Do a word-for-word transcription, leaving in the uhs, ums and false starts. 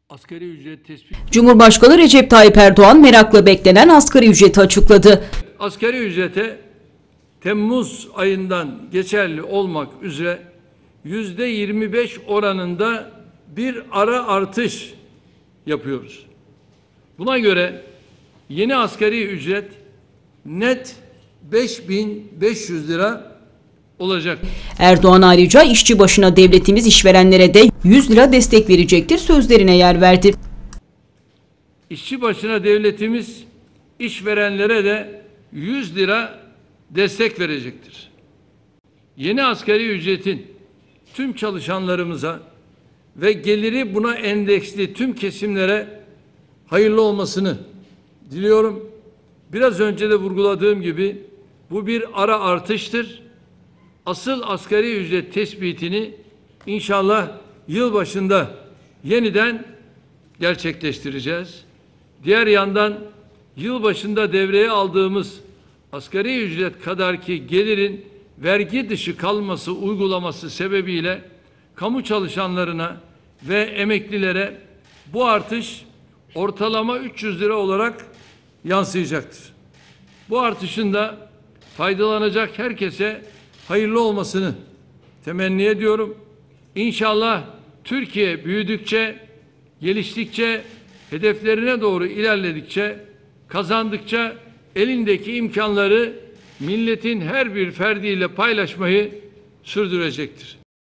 Asgari ücret tespit. Cumhurbaşkanı Recep Tayyip Erdoğan merakla beklenen asgari ücreti açıkladı. Asgari ücrete Temmuz ayından geçerli olmak üzere yüzde yirmi beş oranında bir ara artış yapıyoruz. Buna göre yeni asgari ücret net beş bin beş yüz lira olacak. Erdoğan ayrıca işçi başına devletimiz işverenlere de yüz lira destek verecektir sözlerine yer verdi. İşçi başına devletimiz işverenlere de yüz lira destek verecektir. Yeni asgari ücretin tüm çalışanlarımıza ve geliri buna endeksli tüm kesimlere hayırlı olmasını diliyorum. Biraz önce de vurguladığım gibi bu bir ara artıştır. Asıl asgari ücret tespitini inşallah yıl başında yeniden gerçekleştireceğiz. Diğer yandan yıl başında devreye aldığımız asgari ücret kadarki gelirin vergi dışı kalması uygulaması sebebiyle kamu çalışanlarına ve emeklilere bu artış ortalama üç yüz lira olarak yansıyacaktır. Bu artışın da faydalanacak herkese hayırlı olmasını temenni ediyorum. İnşallah Türkiye büyüdükçe, geliştikçe, hedeflerine doğru ilerledikçe, kazandıkça elindeki imkanları milletin her bir ferdiyle paylaşmayı sürdürecektir.